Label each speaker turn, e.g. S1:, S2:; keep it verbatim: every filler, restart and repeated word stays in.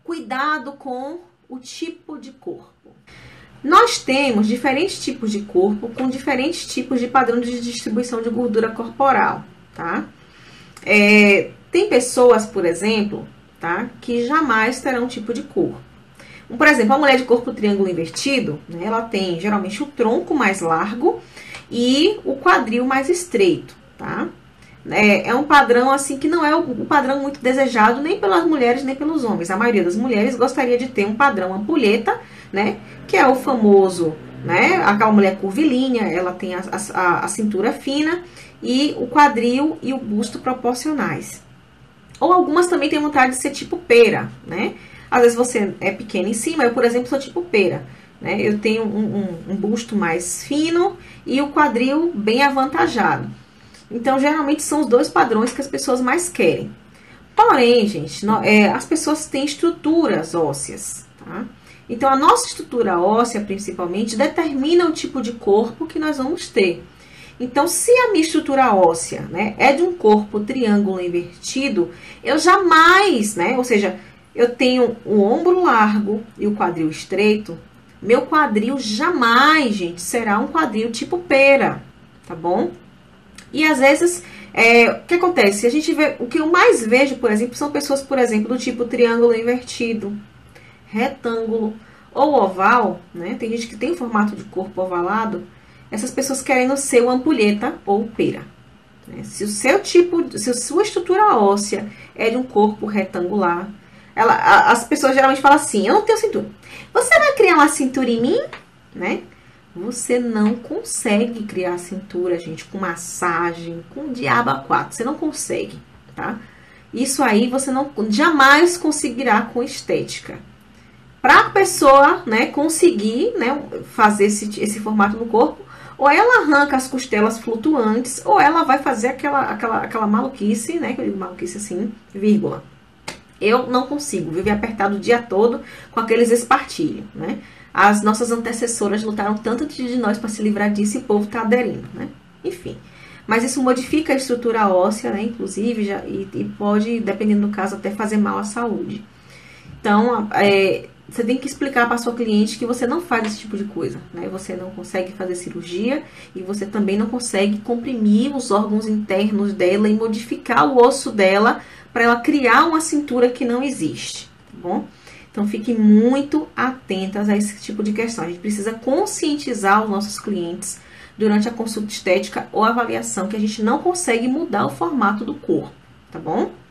S1: cuidado com o tipo de corpo. Nós temos diferentes tipos de corpo com diferentes tipos de padrão de distribuição de gordura corporal, tá? É, tem pessoas, por exemplo, tá, que jamais terão um tipo de corpo. Por exemplo, a mulher de corpo triângulo invertido, né, ela tem geralmente o tronco mais largo e o quadril mais estreito, tá? É, é um padrão assim que não é o, o padrão muito desejado nem pelas mulheres nem pelos homens. A maioria das mulheres gostaria de ter um padrão ampulheta, né, que é o famoso, né, aquela mulher curvilínea, ela tem a, a, a cintura fina e o quadril e o busto proporcionais. Ou algumas também têm vontade de ser tipo pera, né? Às vezes você é pequena em cima, eu, por exemplo, sou tipo pera, né? Eu tenho um, um, um busto mais fino e o quadril bem avantajado. Então, geralmente, são os dois padrões que as pessoas mais querem. Porém, gente, no, é, as pessoas têm estruturas ósseas, tá? Então, a nossa estrutura óssea, principalmente, determina o tipo de corpo que nós vamos ter. Então, se a minha estrutura óssea, né, é de um corpo triângulo invertido, eu jamais, né, ou seja, eu tenho o ombro largo e o quadril estreito, meu quadril jamais, gente, será um quadril tipo pera, tá bom? E às vezes, é, o que acontece? A gente vê, o que eu mais vejo, por exemplo, são pessoas, por exemplo, do tipo triângulo invertido, retângulo ou oval, né? Tem gente que tem formato de corpo ovalado. Essas pessoas querendo ser o ampulheta ou o pera. Né? Se o seu tipo, se a sua estrutura óssea é de um corpo retangular, ela, a, as pessoas geralmente falam assim: eu não tenho cintura. Você vai criar uma cintura em mim, né? Você não consegue criar cintura, gente, com massagem, com diabo a quatro. Você não consegue, tá? Isso aí você não jamais conseguirá com estética. Para a pessoa, né, conseguir, né, fazer esse, esse formato no corpo, ou ela arranca as costelas flutuantes, ou ela vai fazer aquela, aquela, aquela maluquice, né, que eu digo maluquice assim, vírgula. Eu não consigo viver apertado o dia todo com aqueles espartilhos, né? As nossas antecessoras lutaram tanto de nós para se livrar disso e o povo está aderindo, né? Enfim. Mas isso modifica a estrutura óssea, né? Inclusive, já, e, e pode, dependendo do caso, até fazer mal à saúde. Então, é, você tem que explicar para a sua cliente que você não faz esse tipo de coisa, né? Você não consegue fazer cirurgia e você também não consegue comprimir os órgãos internos dela e modificar o osso dela para ela criar uma cintura que não existe, tá bom? Então, fiquem muito atentas a esse tipo de questão. A gente precisa conscientizar os nossos clientes durante a consulta estética ou avaliação que a gente não consegue mudar o formato do corpo, tá bom?